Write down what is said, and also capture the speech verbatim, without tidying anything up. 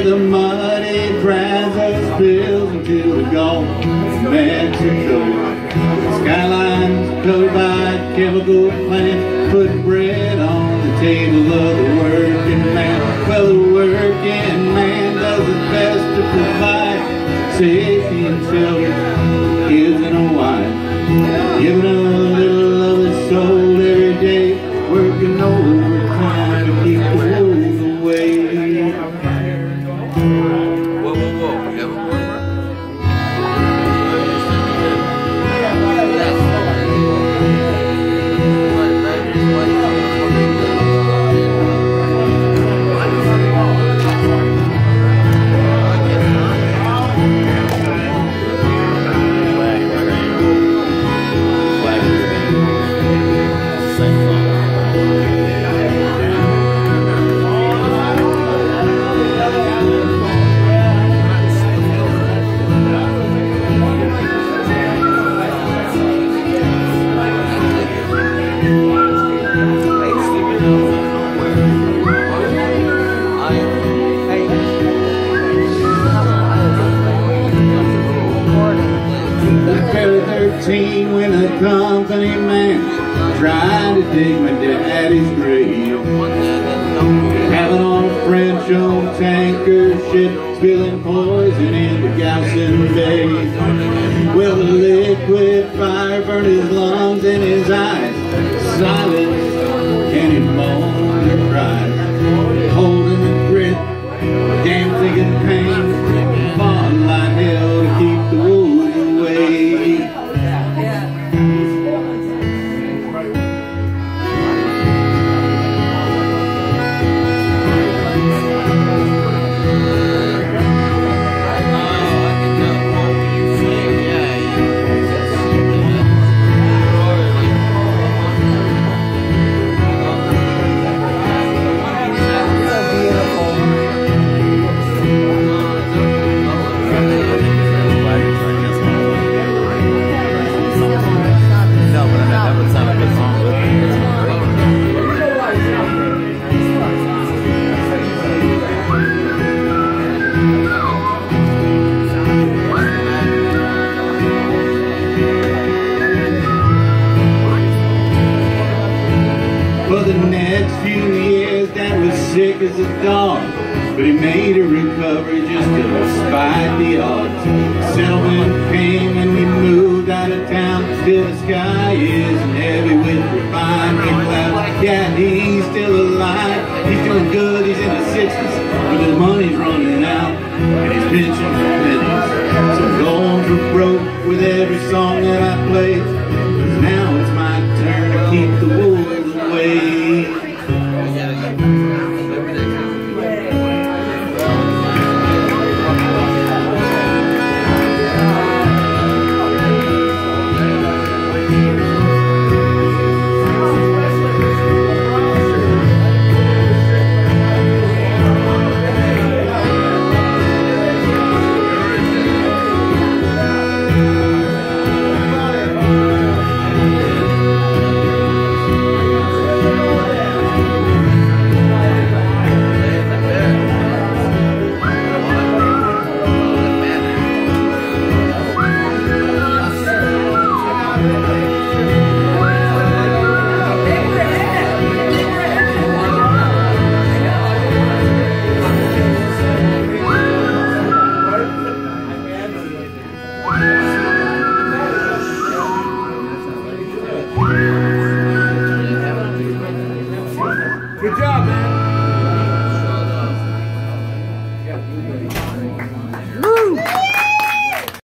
the muddy dries us spills until we're gone to Mexico. Skylines covered by chemical plants, putting bread on the table of the working man. Well, the working man does his best to provide safety and shelter, kids and a wife, giving a little of his soul every day, working overtime to keep the wolves away. Whoa, whoa, whoa. You have a boyfriend? When a company man tried to dig my daddy's grave, having on a French-owned tanker ship, spilling poison into Galveston Bay. Well, the liquid fire burned his lungs and his eyes, silence, and he moaned and cried, holding the grit, damn thinking pain, fought like hell to keep the wolves away. For the next few years, Dad was sick as a dog, but he made a recovery just to spite the odds. Settlement came and we moved out of town. Still the sky is heavy with refining clouds. Yeah, he's still alive, he's doing good, he's in his sixties, but his money's running out and his pension commitments. So I'm going for broke with every song that I play.